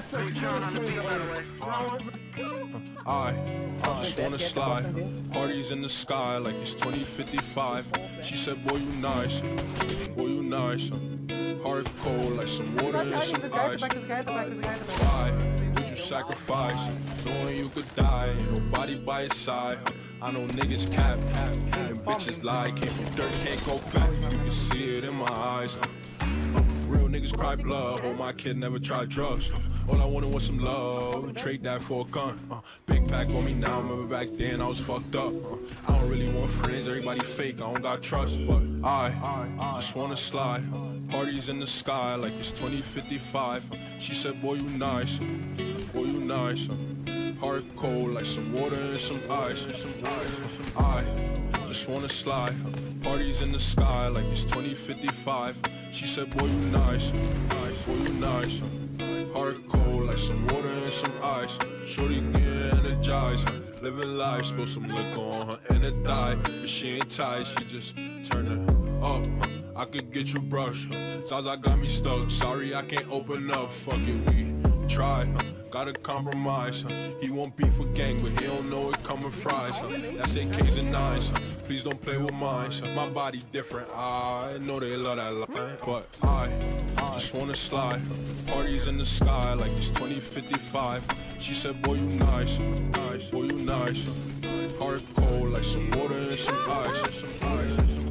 I just wanna slide. Parties in the sky like it's 2055. She said, boy, you nice. Boy, you nice. Heart cold like some water and some ice. Why would you sacrifice? Knowing you could die, ain't nobody by your side. I know niggas cap, and bitches lie. Came from dirt, can't go back. You can see it in my eyes. Real niggas cry blood. Oh, my kid never tried drugs. All I wanted was some love. Trade that for a gun. Big pack on me now. Remember back then I was fucked up. I don't really want friends. Everybody fake. I don't got trust. But I just wanna slide. Parties in the sky like it's 2055. She said, boy, you nice. Boy, you nice. Heart cold like some water and some ice. I just wanna slide. Parties in the sky like it's 2055. She said, boy, you nice. Boy, you nice. Heart cold like some water and some ice. Shorty getting energized. Living life, spill some liquor on her and it died. But she ain't tight, she just turned it up. I could get you brushed. Zaza got me stuck. Sorry, I can't open up. Fuck it, we try. Gotta compromise. He won't beef for gang, but he don't know it coming fries. That's AKs and 9s. Please don't play with mine. My body different. I know they love that line, but I just wanna slide. Parties in the sky like it's 2055. She said, boy, you nice. Boy, you nice. Heart cold like some water and some ice.